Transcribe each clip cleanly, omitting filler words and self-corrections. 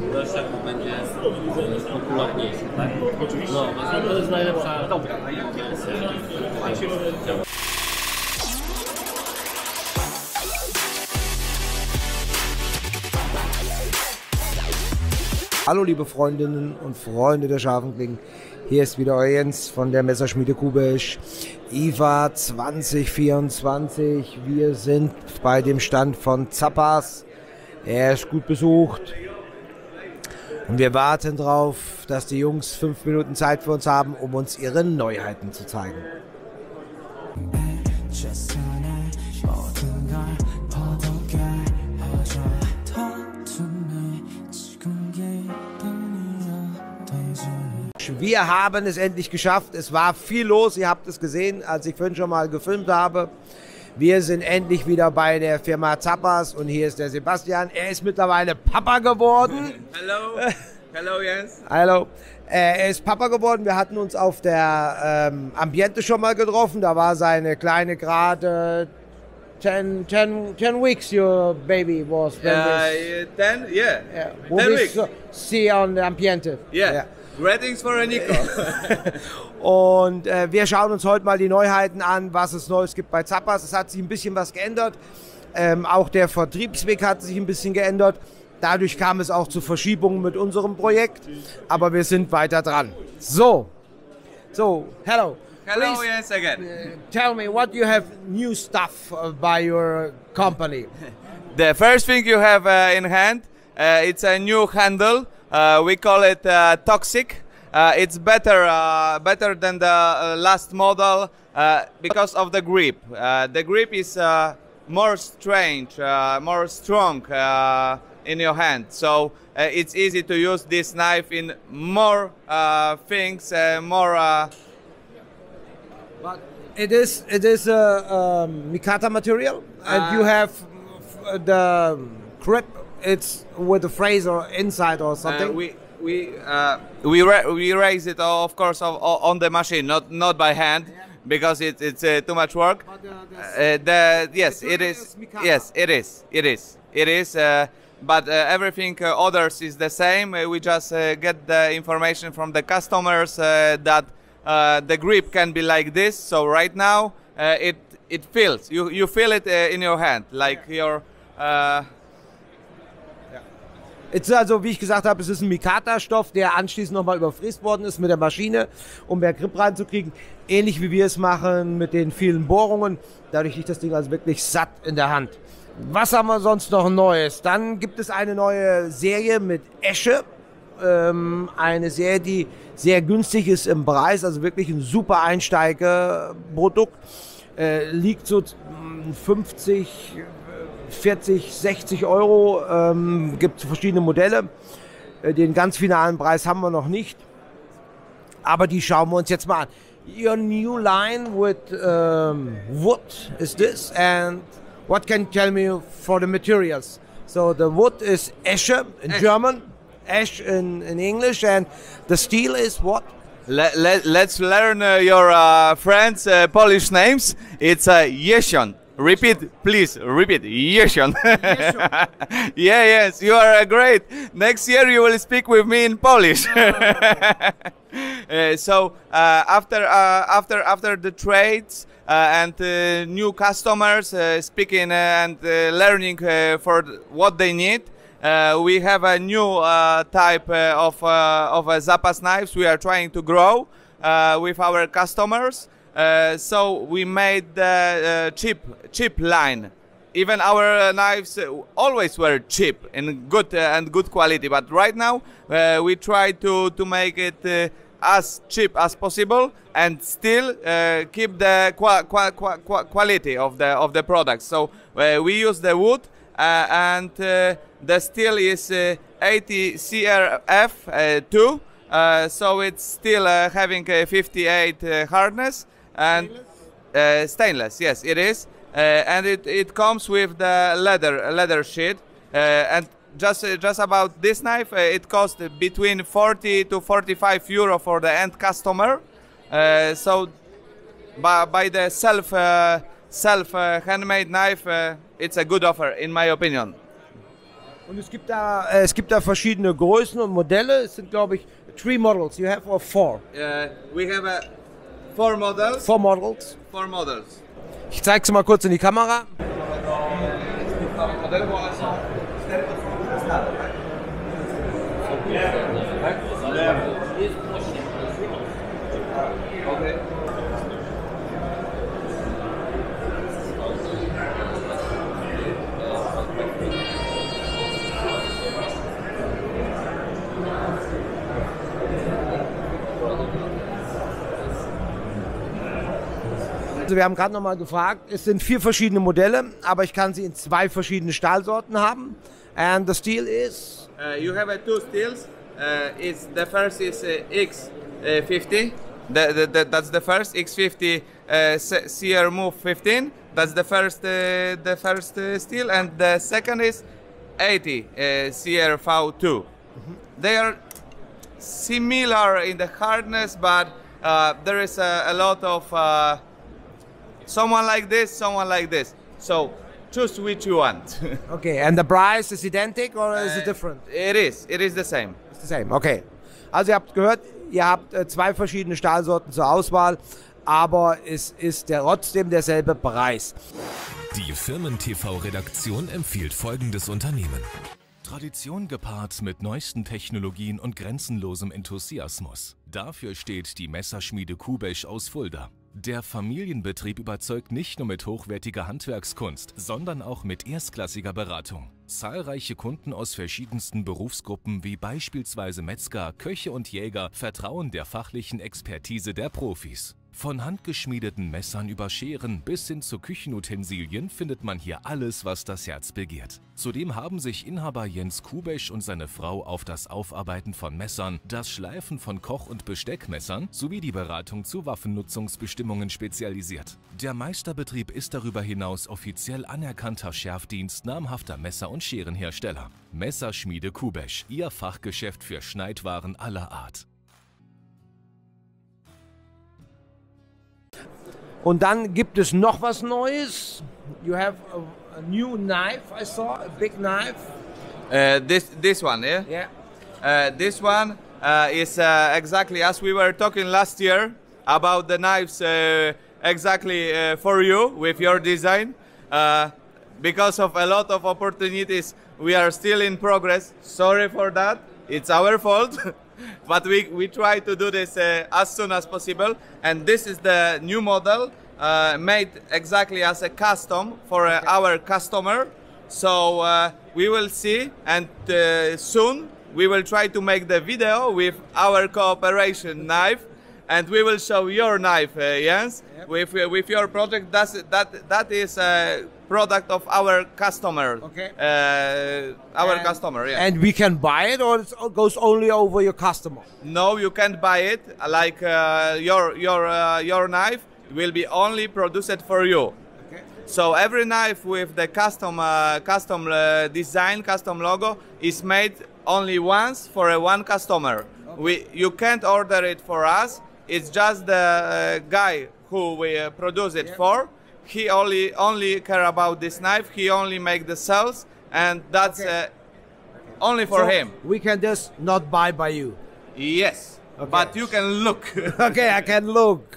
Ryszard będzie popularniejszy, tak? No, to jest najlepsza wersja. Hallo liebe Freundinnen und Freunde der scharfen Klingen, hier ist wieder euer Jens von der Messerschmiede Kubesch. IFA 2024, wir sind bei dem Stand von Zappas, er ist gut besucht und wir warten darauf, dass die Jungs 5 Minuten Zeit für uns haben, um uns ihre Neuheiten zu zeigen. Wir haben es endlich geschafft. Es war viel los. Ihr habt es gesehen, als ich vorhin schon mal gefilmt habe. Wir sind endlich wieder bei der Firma Zappas und hier ist der Sebastian. Er ist mittlerweile Papa geworden. Hallo. Hallo Jens. Hallo. Er ist Papa geworden. Wir hatten uns auf der Ambiente schon mal getroffen. Da war seine Kleine gerade 10 weeks your baby was. 10, yeah. Wo 10 bist weeks. Sie an der Ambiente? Yeah. Greetings for Nico. Und wir schauen uns heute mal die Neuheiten an, was es Neues gibt bei Zappas. Es hat sich ein bisschen was geändert. Auch der Vertriebsweg hat sich ein bisschen geändert. Dadurch kam es auch zu Verschiebungen mit unserem Projekt. Aber wir sind weiter dran. So, hello. Hello Please, Jens again. Tell me what you have new stuff by your company. The first thing you have in hand, it's a new handle. We call it Toxic. It's better than the last model because of the grip. The grip is more strange, more strong in your hand. So it's easy to use this knife in more things, more. But it is a Mikata material, and you have the grip. It's with a fraser inside or something. We raise it, of course, on the machine, not by hand, because it's too much work. Yes, it is. Yes, it is. But everything others is the same. We just get the information from the customers that the grip can be like this. So right now it feels. You feel it in your hand, like your. Es ist also, wie ich gesagt habe, es ist ein Mikata-Stoff, der anschließend nochmal überfräst worden ist mit der Maschine, um mehr Grip reinzukriegen. Ähnlich wie wir es machen mit den vielen Bohrungen. Dadurch liegt das Ding also wirklich satt in der Hand. Was haben wir sonst noch Neues? Dann gibt es eine neue Serie mit Esche. Eine Serie, die sehr günstig ist im Preis, also wirklich ein super Einsteigerprodukt. Liegt so 50, 40, 60 Euro, gibt verschiedene Modelle. Den ganz finalen Preis haben wir noch nicht, aber die schauen wir uns jetzt mal an. Your new line with wood is this, and what can you tell me for the materials? So the wood is Esche in German, Ash in English, and the steel is what? Let's learn your friends' Polish names. It's Jesion. Repeat, please. Repeat. Jesion. Yes, you are great. Next year you will speak with me in Polish. So after the trades and new customers speaking and learning for what they need, we have a new type of Zappas knives. We are trying to grow with our customers. So we made the cheap line. Even our knives always were cheap and good quality. But right now we try to make it as cheap as possible and still keep the quality of the product. So we use the wood and the steel is 80 CRF2. So it's still having a 58 hardness. And stainless, yes, it is, and it comes with the leather sheet. And just about this knife, it costs between 40 to 45 euro for the end customer. So by the self handmade knife, it's a good offer in my opinion. Und es gibt da verschiedene Größen und Modelle. Es sind, glaube ich, 3 models. You have or 4? We have 4 models. 4 models. 4 models. Ich zeige es mal kurz in die Kamera. Also wir haben gerade noch mal gefragt, es sind 4 verschiedene Modelle, aber ich kann sie in 2 verschiedene Stahlsorten haben. And the steel is? You have 2 steels. The first is X50. That's the first X50 CR Move 15. That's the first steel, and the second is 80 CRV2. They are similar in the hardness, but there is a lot of someone like this. So choose which you want. Okay, and the price is identical or is it different? It is the same. It's the same, okay. Also ihr habt gehört, ihr habt 2 verschiedene Stahlsorten zur Auswahl, aber es ist trotzdem derselbe Preis. Die Firmen-TV-Redaktion empfiehlt folgendes Unternehmen. Tradition gepaart mit neuesten Technologien und grenzenlosem Enthusiasmus. Dafür steht die Messerschmiede Kubesch aus Fulda. Der Familienbetrieb überzeugt nicht nur mit hochwertiger Handwerkskunst, sondern auch mit erstklassiger Beratung. Zahlreiche Kunden aus verschiedensten Berufsgruppen wie beispielsweise Metzger, Köche und Jäger vertrauen der fachlichen Expertise der Profis. Von handgeschmiedeten Messern über Scheren bis hin zu Küchenutensilien findet man hier alles, was das Herz begehrt. Zudem haben sich Inhaber Jens Kubesch und seine Frau auf das Aufarbeiten von Messern, das Schleifen von Koch- und Besteckmessern sowie die Beratung zu Waffennutzungsbestimmungen spezialisiert. Der Meisterbetrieb ist darüber hinaus offiziell anerkannter Schärfdienst namhafter Messer- und Scherenhersteller. Messerschmiede Kubesch, Ihr Fachgeschäft für Schneidwaren aller Art. Und dann gibt es noch was Neues. You have a new knife, I saw, a big knife. This one, yeah? Yeah. This one is exactly as we were talking last year about the knives exactly for you with your design. Because of a lot of opportunities, we are still in progress. Sorry for that. It's our fault. But we try to do this as soon as possible, and this is the new model made exactly as a custom for our customer. So we will see, and soon we will try to make the video with our cooperation knife, and we will show your knife, Jens, yep. with your project. That is a product of our customer. Okay. Customer, yeah. And we can buy it, or it goes only over your customer? No, you can't buy it. Like your knife will be only produced for you. Okay. So every knife with the custom design, custom logo is made only once for one customer. Okay. You can't order it for us. It's just the guy who we produce it for. He only care about this knife. He only make the sales, and that's okay. Only for him. We can just not buy by you. Yes, okay. But you can look. Okay, I can look.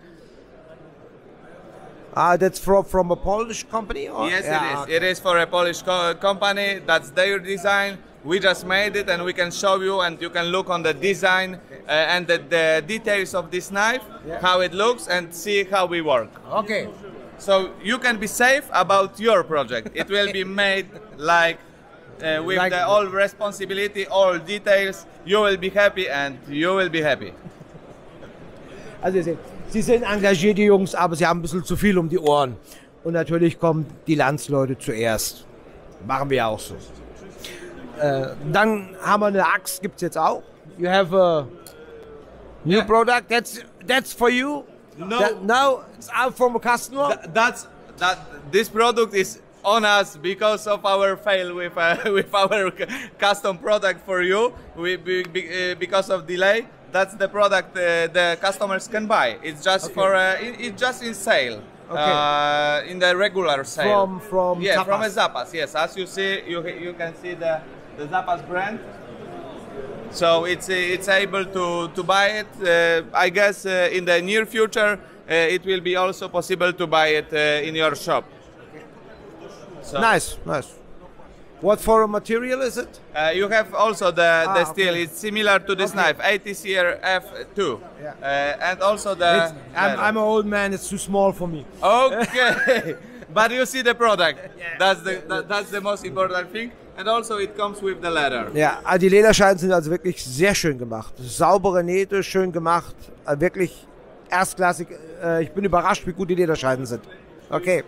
That's from a Polish company? Or? Yes, yeah, it is. okay. It is for a Polish company. That's their design. We just made it, and we can show you, and you can look on the design and the details of this knife, yeah. How it looks, and see how we work. Okay. So you can be safe about your project. It will be made like with like all responsibility, all details. You will be happy, and you will be happy. Also ihr seht, Sie sind engagierte Jungs, aber Sie haben ein bisschen zu viel um die Ohren. Und natürlich kommen die Landsleute zuerst. Machen wir auch so. Dann haben wir eine Axt, gibt es jetzt auch. You have a new product, that's for you? No, it's out from a customer? This product is on us because of our fail with our custom product for you. Because of delay, that's the product the customers can buy. It's just okay. it's just in sale. in the regular sale. From yeah, Zappos. from a Zappos. Yes, as you see, you can see the Zappos brand. So it's able to buy it. I guess in the near future it will be also possible to buy it in your shop. So, Nice. What for a material is it? you have also the steel. Okay. It's similar to this knife, ATCR F2, and also the. I'm an old man. It's too small for me. Okay, but you see the product. That's the most important thing. And also it comes with the leather. Ja, die Lederscheiden sind also wirklich sehr schön gemacht. Saubere Nähte, schön gemacht. Wirklich erstklassig. Ich bin überrascht, wie gut die Lederscheiden sind. Okay.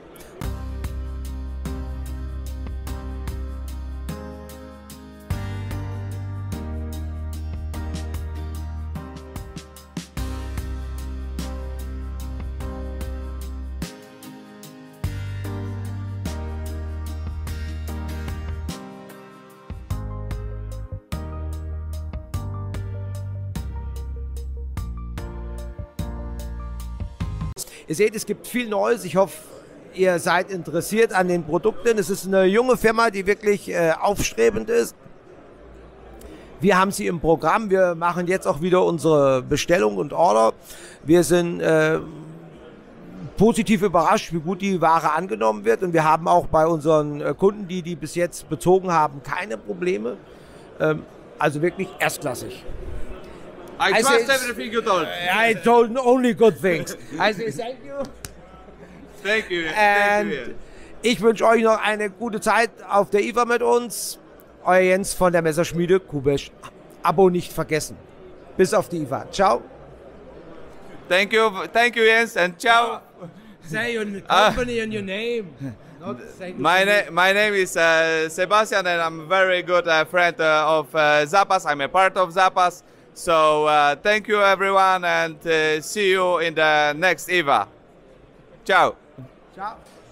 Ihr seht, es gibt viel Neues. Ich hoffe, ihr seid interessiert an den Produkten. Es ist eine junge Firma, die wirklich aufstrebend ist. Wir haben sie im Programm. Wir machen jetzt auch wieder unsere Bestellung und Order. Wir sind positiv überrascht, wie gut die Ware angenommen wird. Und wir haben auch bei unseren Kunden, die bis jetzt bezogen haben, keine Probleme. Also wirklich erstklassig. I trust everything you told. I told only good things. I say thank you. Thank you. And Thank you. ich wünsche euch noch eine gute Zeit auf der IFA mit uns. Euer Jens von der Messerschmiede Kubesch. Abo nicht vergessen. Bis auf die IFA. Ciao. Thank you, Jens, and ciao. Say your company and your name. My name is Sebastian, and I'm a very good friend of Zappos. I'm a part of Zappos. So thank you, everyone, and see you in the next IFA. Ciao. Ciao.